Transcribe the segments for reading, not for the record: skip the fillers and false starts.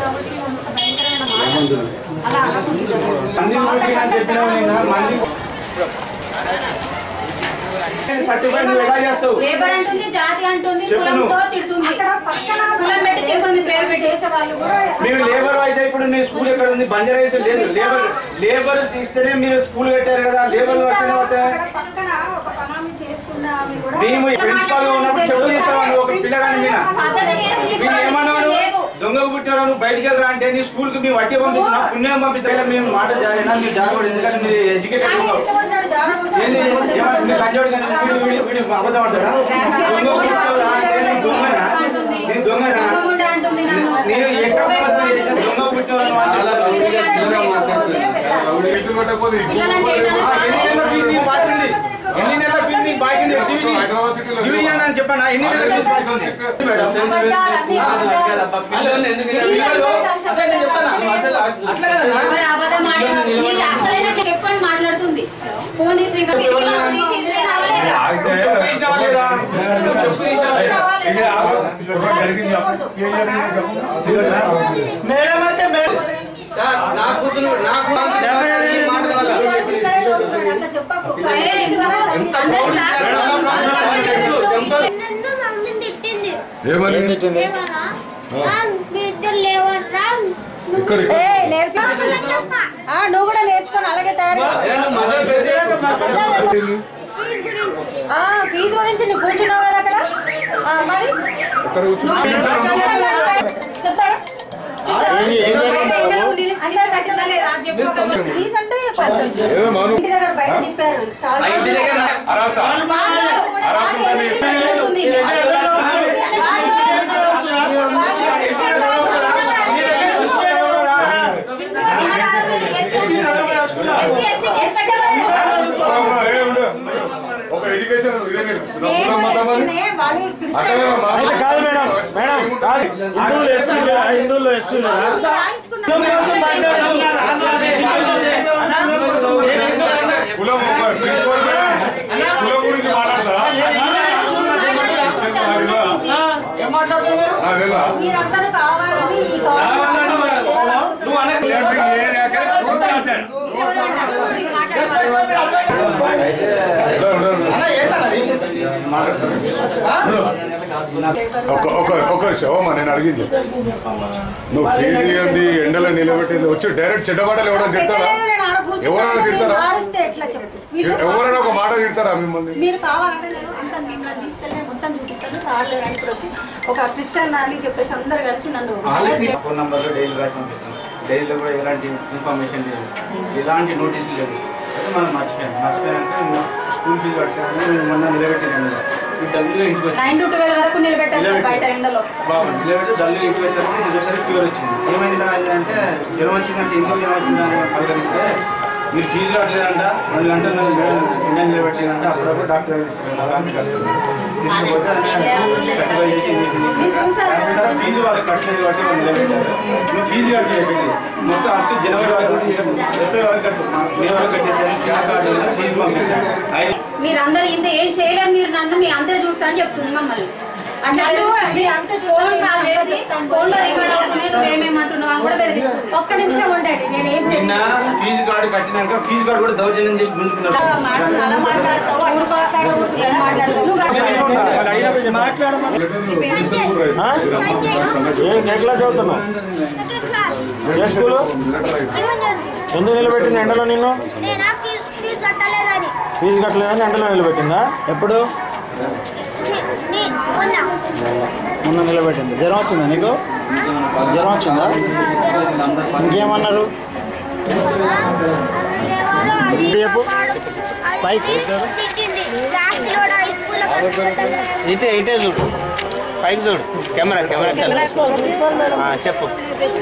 Labour అంటుంది, జాతి అంటుంది, కులంతో తిడుతుంది, కులం పెట్టి తిడుతుంది, పేరు పెట్టి చేసేవాళ్ళు కూడా. మీరు లేబర్ అయితే ఇప్పుడు మీ స్కూల్ ఎక్కడ ఉంది? బంజారా లేదు. లేబర్ ఇస్తేనే మీరు స్కూల్ పెట్టారు కదా. లేబర్ మేము ప్రిన్సిపాల్ గా ఉన్నప్పుడు చెప్పు తీస్తామని ఒక పిల్లగాని మీద ఏమన్నాను, దొంగకు పుట్టారు నువ్వు బయటికి వెళ్ళరా అంటే నీ స్కూల్ కి మేము వట్టి పంపిస్తున్నా, పుణ్యం పంపిస్తా. మేము మాట జారినా మీరు జారకూడదు, ఎందుకంటే మీరు ఎడ్యుకేటెడ్ అబద్ధం ఆడతాడా? దొంగ పుట్టారా అంటే నేను దొంగనా నేను ఎక్కడ దొంగ పుట్టిన ఎన్ని నెలల ఫీజు నీకు బాకింది డివిజన్ అని చెప్పానా? ఎన్ని నెలల చెప్పని మాట్లాడుతుంది. ఫోన్ తీసి నువ్వు కూడా నేర్చుకోని అలాగే తయారు. ఫీజు గురించి నువ్వు కూర్చున్నావు కదా అక్కడ, మరి చెప్పారా? ఇంటి దగ్గర బయట తిప్పారు చాలా. ఒక ఎడ్యుకేషన్ ఇదే నేర్పిస్తున్నారు. కాదు మేడం, హిందువులు కులం గురించి మాట్లాడతారా? మీరందరూ కావాలని ఈ ఒక శవమా నేను అడిగింది. నువ్వు ఫీజు ఇవ్వండి, ఎండలో నిలబెట్టింది వచ్చి డైరెక్ట్ చెడ్డబడ్డలు ఎవరైనా తిడతారా? ఎవరైనా తిడతారా? ఎవరైనా ఒక మాట తిడతారా మిమ్మల్ని? మీరు కావాలంటే నేను అంత మిమ్మల్ని తీసుకెళ్ళి మొత్తం చూపిస్తాను. సార్ లేరు ఇప్పుడు వచ్చి ఒక క్రిస్టియన్ అని చెప్పేసి అందరు కలిసి నన్ను ఫోన్ నంబర్లో డైలీ రాసి పంపిస్తాను. డైలీలో కూడా ఎలాంటి ఇన్ఫర్మేషన్ లేదు, ఎలాంటి నోటీసులు లేదు. అయితే మనం మర్చిపోయానంటే స్కూల్ ఫీజు కట్టాను నేను మొన్న నిలబెట్టాను. డబ్బులుగా ఇంటికి వచ్చి 9 to 12 వరకు నిలబెట్టాను బయట ఎండలో. బాబు నిలబెట్టి డబ్బులు ఇంటికి వచ్చారు. నిజంగా ఫీవర్ వచ్చింది. ఏమైంది అంటే జ్వరం వచ్చిందంటే ఇంట్లో జ్వరం వచ్చిందని పలకరిస్తే మీరు ఫీజు కట్టలేదంట, 2 గంటలు ఎండ నిలబెట్టిందంటే అప్పుడప్పుడు డాక్టర్ దగ్గర తీసుకుపోతే సర్టిఫై చేసి సార్ ఫీజు వాళ్ళకి కట్టలేదు కాబట్టి వాళ్ళు నిలబెట్టారు. నువ్వు ఫీజు కట్టలేదు మొత్తం అప్ టు జనవరి వరకు ఏప్రిల్ వరకు కట్టు, మే వరకు కట్టేసాను. ఫీజు పంపించాను. మీరందరూ ఇంత ఏం చేయలేరు, మీరు నన్ను మీ అంతే చూస్తా అని చెప్తుంది మమ్మల్ని. అంటే ఫోన్ కాల్ చేసి ఫోన్లో రికార్డ్ అవుతున్నాయి, నువ్వు ఏమేమంటున్నావు అని కూడా బెదిరిస్తుంది. ఒక్క నిమిషం ఉండండి, నేనేం నిన్న ఫీజు కార్డు కట్టినాక ఫీజు కార్డు కూడా దౌర్జన్యం చేసి ముందుకున్నారు. అలా మాట్లాడతావు, ఎట్లా చదువుతున్నావు? ఏ స్కూలు? ఎందుకు నిలబెట్టింది ఎండలో నిన్ను? ఫీజు కట్టలేదని ఎండలో నిలబెట్టిందా? ఎప్పుడు? మొన్న నిలబెట్టింది. జ్వరం వచ్చిందా నీకు? జ్వరం వచ్చిందా? ఇంకేమన్నారు? చెప్పు. పైకి ఇటే ఇటే చూడు, పైకి చూడు. కెమెరా చెప్పు.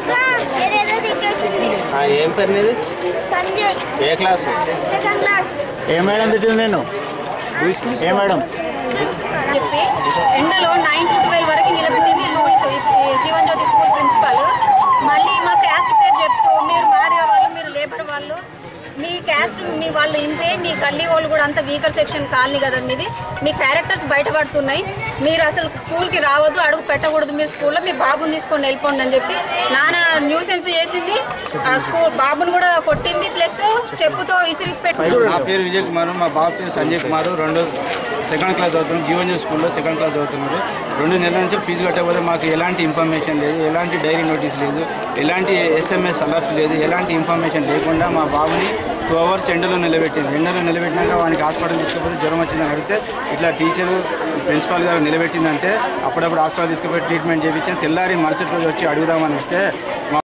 ఏం పేరు నీది? ఏ క్లాస్? ఏ మేడం తిట్టింది నేను? ఏ మేడం? చెప్పి ఎండలో 9 to 12 వరకు నిలబెట్టింది Louis, Jeevan Jyoti school principal. మళ్ళీ మా క్యాస్ట్ పేరు చెప్తూ మీరు మాదిగ వాళ్ళు, మీరు లేబర్ వాళ్ళు, మీ క్యాస్ట్ మీ వాళ్ళు వాళ్ళు ఇంతే, మీ గల్లీ వాళ్ళు కూడా అంత వీకర్ సెక్షన్ కాలనీ కదా మీది, మీ క్యారెక్టర్స్ బయటపడుతున్నాయి, మీరు అసలు స్కూల్కి రావద్దు, అడుగు పెట్టకూడదు మీరు స్కూల్లో, మీ బాబుని తీసుకొని వెళ్ళిపోండి అని చెప్పి నాన్న న్యూసెన్స్ చేసింది. స్కూల్ బాబుని కూడా కొట్టింది, ప్లస్ చెప్పుతో ఇసిరి పెట్టి. నా పేరు విజయ్ కుమార్, మా బాబు పేరు సంజయ్ కుమార్. 2nd క్లాస్ చదువుతున్నాం, జీవన్ స్కూల్లో 2nd క్లాస్ చదువుతున్నారు. 2 నెలల నుంచి ఫీజు కట్టకపోతే మాకు ఎలాంటి ఇన్ఫర్మేషన్ లేదు, ఎలాంటి డైరీ నోటీస్ లేదు, ఎలాంటి SMS అలర్ట్ లేదు, ఎలాంటి ఇన్ఫర్మేషన్ లేకుండా మా బాబుని 2 hours ఎండలో నిలబెట్టింది. ఎండలో నిలబెట్టినాక వానికి హాస్పిటల్ తీసుకుపోతే జ్వరం వచ్చిందని అడిగితే ఇట్లా టీచరు ప్రిన్సిపాల్ గారు నిలబెట్టిందంటే అప్పుడప్పుడు హాస్పిటల్ తీసుకుపోయి ట్రీట్మెంట్ చేయించాను. తెల్లారి మరుసటి రోజు వచ్చి అడుగుదామని వస్తే